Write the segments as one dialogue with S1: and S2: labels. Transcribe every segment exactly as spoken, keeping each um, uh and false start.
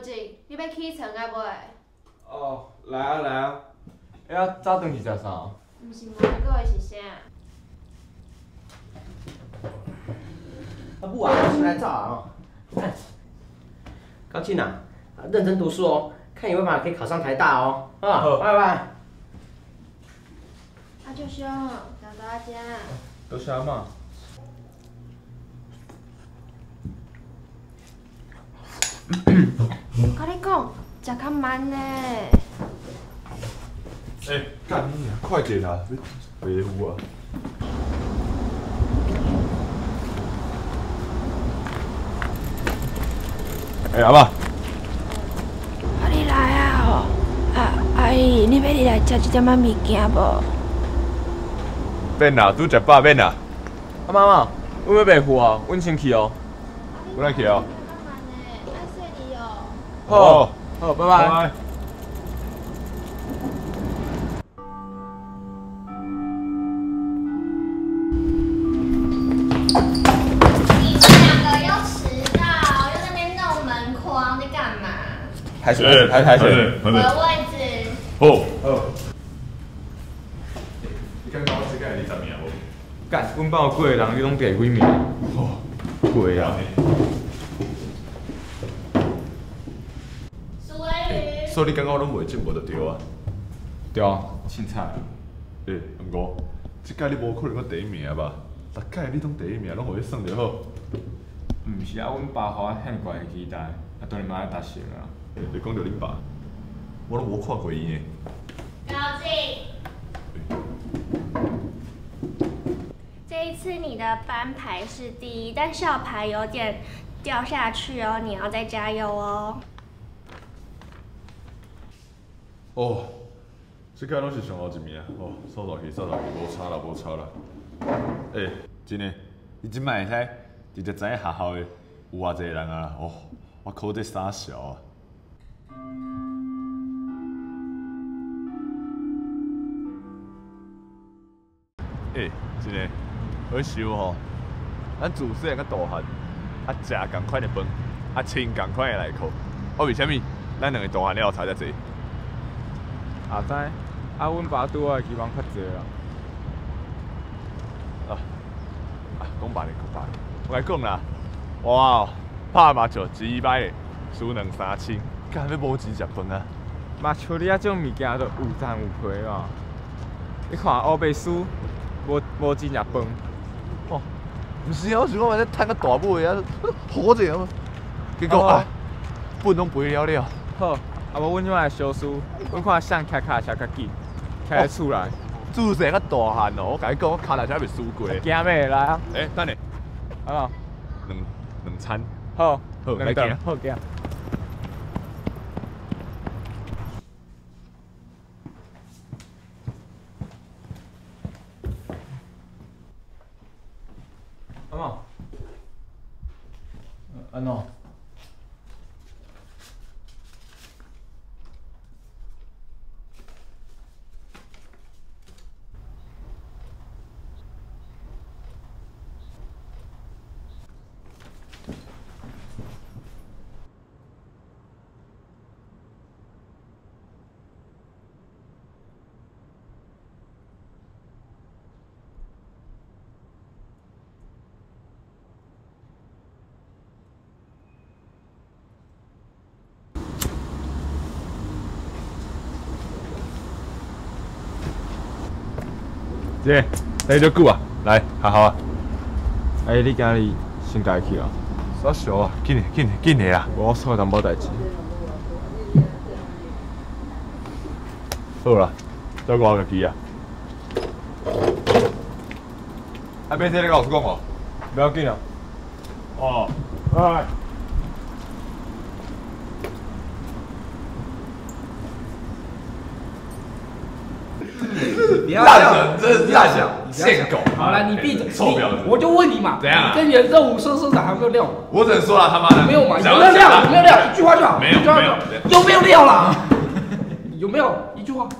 S1: 进，你要起床啊未？
S2: 哦，来啊来啊！哎呀，早顿去食啥？
S1: 毋是问你个是啥？
S3: 啊母啊，先来早啊哦。高进啊，认真读书哦，看有没有办法可以考上台大哦。啊，拜拜。
S1: 啊，舅兄，到大家。
S2: 多谢阿妈。
S1: 甲你讲，食较慢呢。
S2: 哎，干你啊！快点啊！别维护啊！哎，阿妈。
S1: 啊，你来啊吼！啊，阿姨，你要你来食一点仔物件无？
S2: 免啦，拄食饱免啦。啊妈妈，阮要维护啊，阮先去哦。阮来去哦。好，好，拜拜。抬水，抬抬水，
S4: 我的
S1: 位置。
S4: 好。
S2: 好。
S4: 你刚刚这个你十名无？
S2: 干，阮班有几个人，你拢第几名？哦，几啊？
S1: 苏威鱼。
S4: 所以你刚刚拢袂进步就对啊。
S2: 对啊，凊彩。
S4: 诶，毋过，即届你无可能个第一名吧？逐届你拢第一名，拢互你算着好。
S2: 毋是啊，阮爸互我遐悬的期待，啊，当然嘛爱达成啊。
S4: 你讲到恁爸，我拢无看过伊呢。
S1: 高进。这一次你的班排是第一，但校排有点掉下去哦，你要再加油哦。
S4: 哦，即届拢是上后一名，哦，扫落去扫落去，无差啦无差啦。诶、欸，真诶，你即摆会使直接知影学校诶有偌济人啊，哦，我考这傻小啊。诶、欸，真诶，好想吼，咱自细汉到大汉，啊食共款诶饭，啊穿共款诶内裤，啊为虾米咱两个大汉了后差遮济？
S2: 啊知，啊阮爸对我诶期望较济啦。
S4: 啊啊，讲白咧，讲白咧，我甲你讲啦，哇哦，拍麻将一摆诶，输两三千，干要无钱食饭啊！
S2: 麻像你啊种物件都有赚有赔嘛。你看乌白输，无无钱食饭。
S4: 哦，毋是啊，我想讲话咧趁个大尾啊，好者啊，结果啊，饭拢赔了了。
S2: 好，啊无阮即摆小输，阮看谁骑脚车较紧，骑咧厝内。
S4: 自细个大汉哦，我甲你讲，我脚踏车袂输过。
S2: 惊咩？来啊！
S4: 诶，等下，
S2: 啊，
S4: 两两餐。
S2: 好，
S4: 好，来行。
S2: 好行。阿妈，安怎？
S4: 姐，待多久啊？来，好好啊。
S2: 哎，你今日先家去啊？
S4: 傻小啊，紧的紧的紧的啦。
S2: 我错淡薄代志。
S4: 好啦，再我家去啊。啊，变这你老师讲哦。
S2: 不要紧啊。
S4: 哦，哎。烂人，真是烂小，贱狗。
S5: 好了，你闭嘴，
S4: 臭婊子！
S5: 我就问你嘛，
S4: 怎样啊？
S5: 跟原任务社社长还有没有料？
S4: 我只能说了，他妈的，
S5: 没有嘛？有没有料？有没有料？一句话就好。
S4: 没有，没有，
S5: 有没有料啦？有没有？一句话。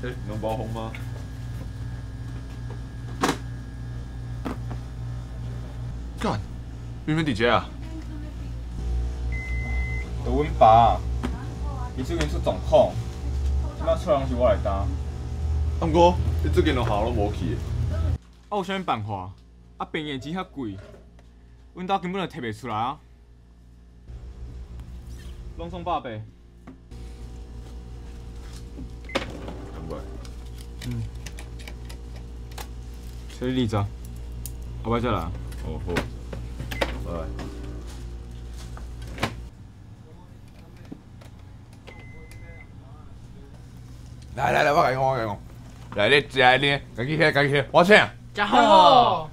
S4: 哎，能包红吗？干，明明伫遮啊！
S2: 就阮爸，伊最近出状况，即摆出人是我来担。啊，
S4: 毋过你最近落校拢无去的。
S2: 啊，有啥物办法？啊，病院钱遐贵，阮兜根本就摕袂出来啊！拢送百八。
S4: 两百。
S2: 嗯。所以二十，后摆再来。
S4: 哦好，拜拜。来来来，我甲你讲，我甲你讲，来你食的呢，家己起，家己起，我请。
S5: 真好。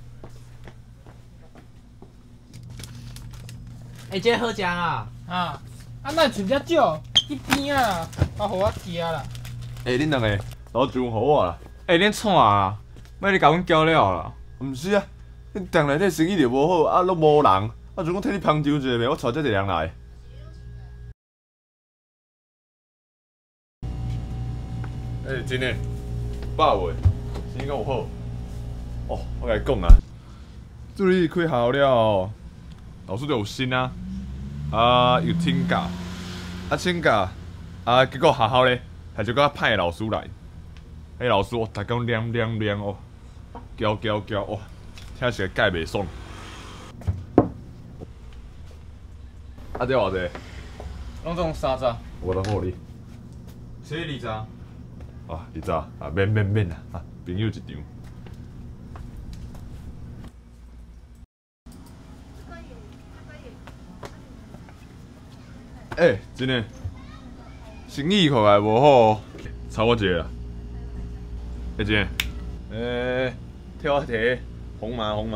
S5: 哎，这好食啊！
S6: 啊，啊，那剩遮少，去边啊，啊，互我食啦。
S4: 哎，恁两个老酒互我啦。
S2: 哎，恁创啊！莫你甲阮搅了啦！
S4: 毋是啊，恁店内底生意就无好，啊，拢无人，啊，就讲替你捧酒一下，我带遮侪人来。哎，真诶，百位，生意敢有好？哦，我甲你讲啊，助理开校了后，老师就有心啊，啊，有请假，啊，请假，啊，结果学校咧，还就甲派老师来，迄老师哦，逐工念念念哦。教教教哇，听起来介袂爽。啊，这偌济？
S2: 拢总三十，
S4: 我当互你。
S2: 所以二十。
S4: 啊，二十啊，免免免啦，啊，朋友一场。哎、欸，真诶，生意看来无好哦，差我一个啦。哎、欸，真诶，诶、欸。替我摕红麻红麻，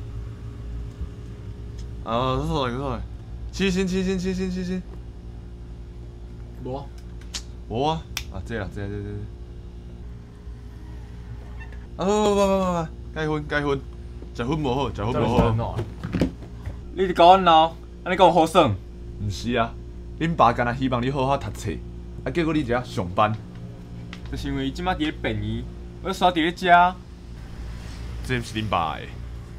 S4: 啊，错了错了，七星七星七星七星，
S5: 无，
S4: 无啊，啊这啦这这这这，啊不不不不不，改分改分，食薰无好，食薰无好。
S2: 你伫搞阮闹，安尼讲有好耍？
S4: 毋是啊，恁爸干那希望你好好读册，啊结果你遮上班，
S2: 就是因为伊即摆伫咧便宜，我要刷伫咧遮。
S4: 这毋是恁爸的。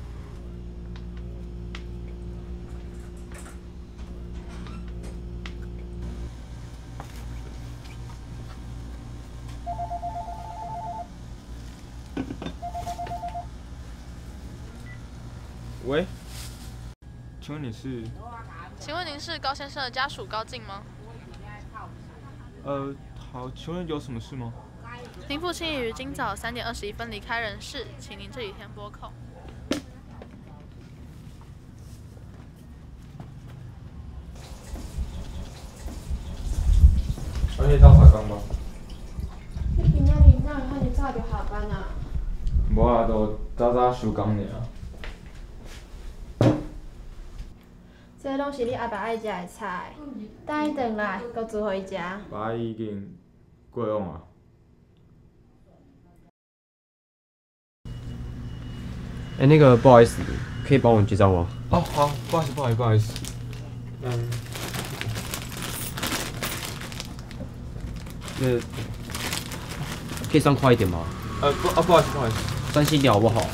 S2: 喂，请问你是？
S7: 请问您是高先生的家属高进吗？
S2: 呃，好，请问有什么事吗？
S7: 您父亲已于今早三点二十一分离开人世，请您这几天拨空。
S2: 我可以到查工吗？
S1: 你今仔日哪会遐尼早就下班啊？
S2: 无啊，就早早收工尔。
S1: 这拢是你阿爸爱食的菜，等伊转来，搁煮互伊食。
S2: 爸已经过往啊。
S3: 哎、欸，那个不好意思，可以帮我结账吗？
S2: 哦，好，不好意思，不好意思，不好意思。嗯。
S3: 那可以算快一点吗？
S2: 呃，不，啊，不好意思，不好意思。
S3: 专心一点好不好？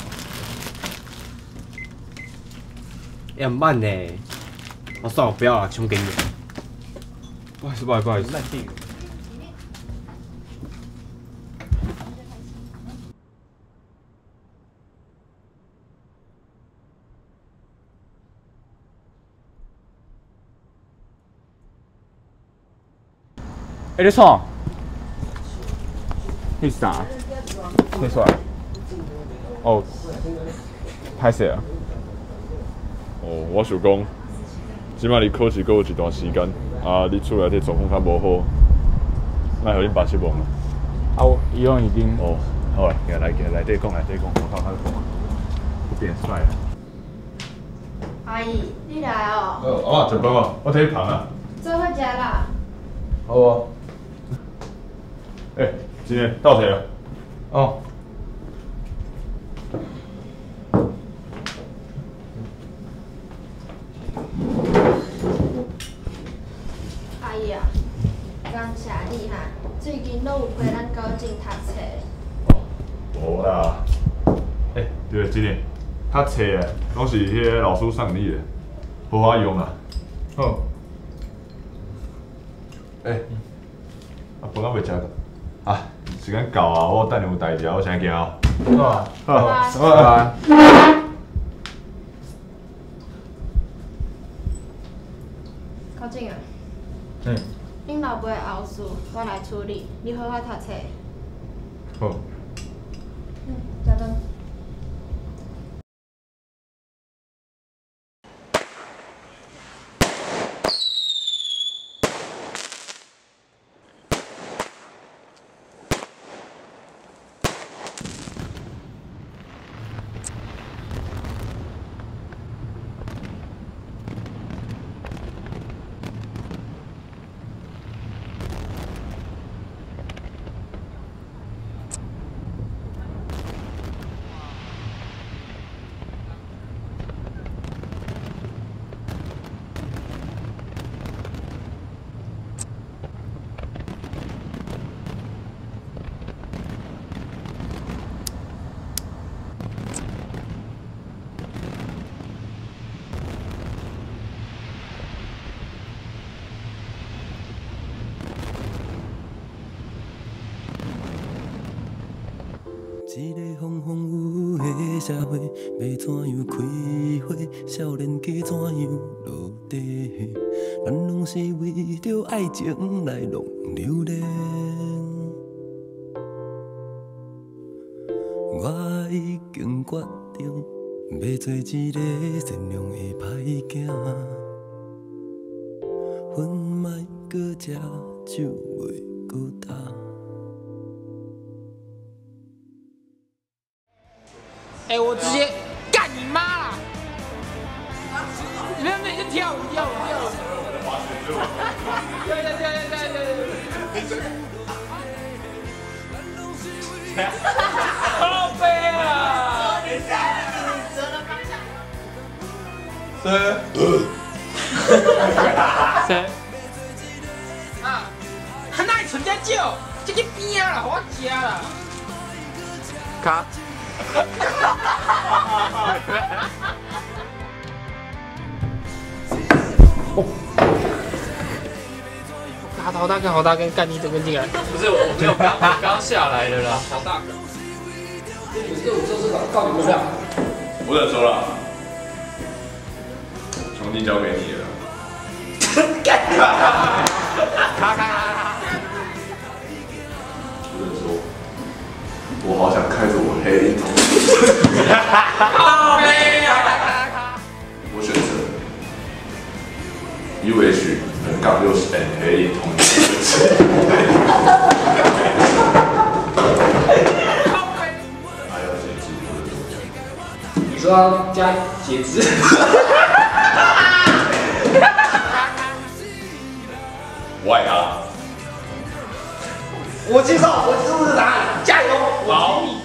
S3: 哎、欸，很慢呢。哦，算了，不要了，全部给你。
S2: 不好意思，不好意思，不好意思。
S3: 烂店。
S2: 哎、欸，你创？你是啥？你出来？哦，歹势啊。
S4: 哦，我想讲，即摆离考试阁有一段时间，啊，你厝内底状况较无好，莫互恁爸失望啊。
S2: 啊，我以后已经。
S4: 哦，好啦，行来行内底讲内底讲，我靠靠讲，你变帅了。
S1: 阿姨，你来哦。
S4: 哦，哦，食饱啊，我替你捧啊。
S1: 做伙食啦。
S2: 好啊。
S4: 哎、欸，今天到谁了？
S2: 哦。
S1: 阿姨啊， 感谢你啦，最近拢有陪咱高进读册。
S4: 无啦，诶、欸，对，今年读册诶，拢是迄个老师送你诶，好好用啦。好。诶、欸，啊，饭还未食个？啊，时间到啊，我等下有代志，我先行哦。好啊，好，好啊。
S1: 高进啊，
S4: 嗯，
S1: 恁老爸的后事我来处理，你好好读册。
S4: 好。
S1: 嗯，加灯。
S8: 一个风风雨雨的社会，要怎样开花？少年家怎样落地？咱拢是为着爱情来弄流连。我已经决定，要做一个善良的歹囝，烟莫搁食，酒袂搁干。
S6: 哎、欸，我直接干你妈啦！你们每天跳舞跳舞跳舞，跳跳跳跳跳跳！好悲啊！
S2: 谁？
S6: 谁？啊！那存家酒，这个边啊，我吃啦。卡。 哦，好大根，好大根，干你整根进来！
S5: 不是，我没有刚，我刚下来的啦，好大根。你这五这是告你不上。
S4: 我忍收了，重新交给你了。
S6: 干！卡卡卡！
S4: 我忍收，我好想开着我黑领头。
S6: 好悲啊！
S4: 我选择 U H 横杠六十 N 黑影同志。还要截肢？
S5: 你说要加截肢？
S4: 我爱他。
S5: 我接受，我支持答案，加油！好。